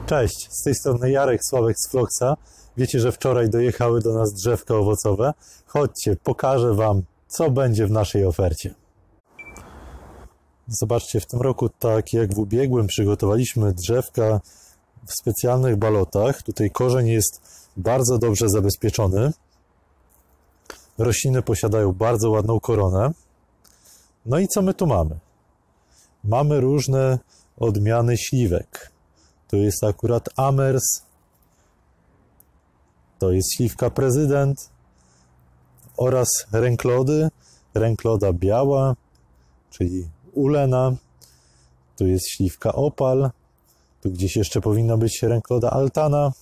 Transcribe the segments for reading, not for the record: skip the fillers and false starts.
Cześć, z tej strony Jarek Sławek z Floxa. Wiecie, że wczoraj dojechały do nas drzewka owocowe. Chodźcie, pokażę Wam, co będzie w naszej ofercie. Zobaczcie, w tym roku, tak jak w ubiegłym, przygotowaliśmy drzewka w specjalnych balotach. Tutaj korzeń jest bardzo dobrze zabezpieczony. Rośliny posiadają bardzo ładną koronę. No i co my tu mamy? Mamy różne odmiany śliwek. To jest akurat Amers, to jest śliwka Prezydent oraz ręklody. Rękloda biała, czyli Ulena. Tu jest śliwka Opal. Tu gdzieś jeszcze powinna być rękloda Altana.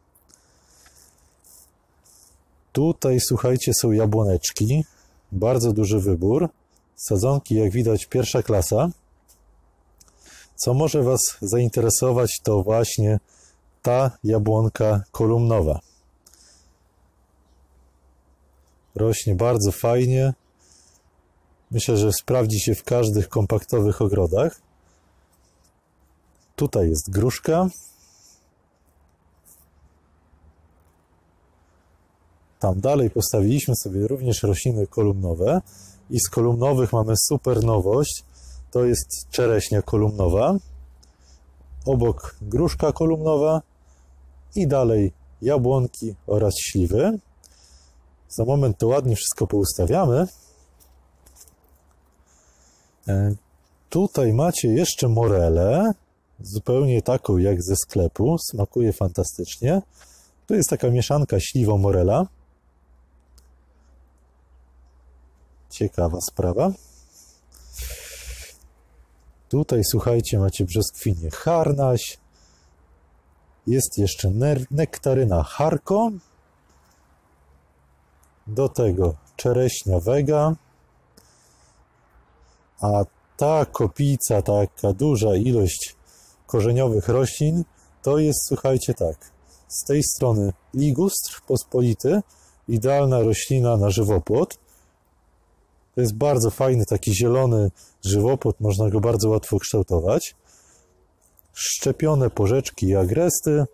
Tutaj, słuchajcie, są jabłoneczki. Bardzo duży wybór. Sadzonki, jak widać, pierwsza klasa. Co może Was zainteresować, to właśnie ta jabłonka kolumnowa. Rośnie bardzo fajnie. Myślę, że sprawdzi się w każdych kompaktowych ogrodach. Tutaj jest gruszka. Tam dalej postawiliśmy sobie również rośliny kolumnowe. I z kolumnowych mamy super nowość. To jest czereśnia kolumnowa. Obok gruszka kolumnowa. I dalej jabłonki oraz śliwy. Za moment to ładnie wszystko poustawiamy. Tutaj macie jeszcze morelę. Zupełnie taką jak ze sklepu. Smakuje fantastycznie. Tu jest taka mieszanka śliwo-morela. Ciekawa sprawa. Tutaj, słuchajcie, macie brzoskwinię harnaś. Jest jeszcze nektaryna Harko. Do tego czereśnia Vega. A ta kopica, taka duża ilość korzeniowych roślin, to jest, słuchajcie, tak. Z tej strony ligustr pospolity. Idealna roślina na żywopłot. To jest bardzo fajny, taki zielony żywopłot, można go bardzo łatwo kształtować. Szczepione porzeczki i agresty.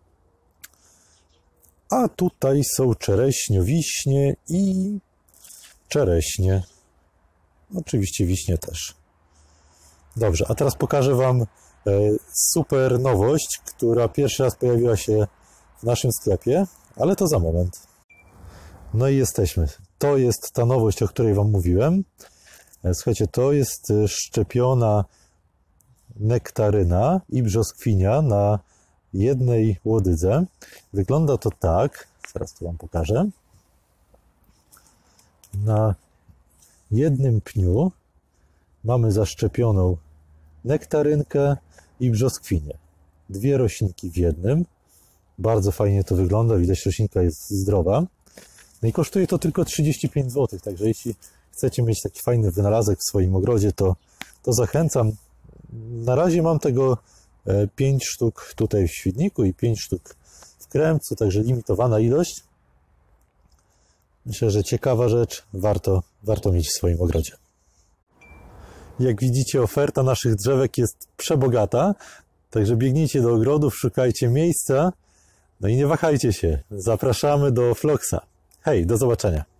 A tutaj są czereśnio-wiśnie i czereśnie. Oczywiście wiśnie też. Dobrze, a teraz pokażę Wam super nowość, która pierwszy raz pojawiła się w naszym sklepie, ale to za moment. No i jesteśmy. To jest ta nowość, o której Wam mówiłem. Słuchajcie, to jest szczepiona nektaryna i brzoskwinia na jednej łodydze. Wygląda to tak, zaraz to Wam pokażę. Na jednym pniu mamy zaszczepioną nektarynkę i brzoskwinię. Dwie roślinki w jednym. Bardzo fajnie to wygląda, widać, roślinka jest zdrowa. No i kosztuje to tylko 35 zł, także jeśli chcecie mieć taki fajny wynalazek w swoim ogrodzie, to zachęcam. Na razie mam tego 5 sztuk tutaj w Świdniku i 5 sztuk w Kremcu, także limitowana ilość. Myślę, że ciekawa rzecz, warto mieć w swoim ogrodzie. Jak widzicie, oferta naszych drzewek jest przebogata, także biegnijcie do ogrodów, szukajcie miejsca, no i nie wahajcie się. Zapraszamy do Floxa. Hej, do zobaczenia.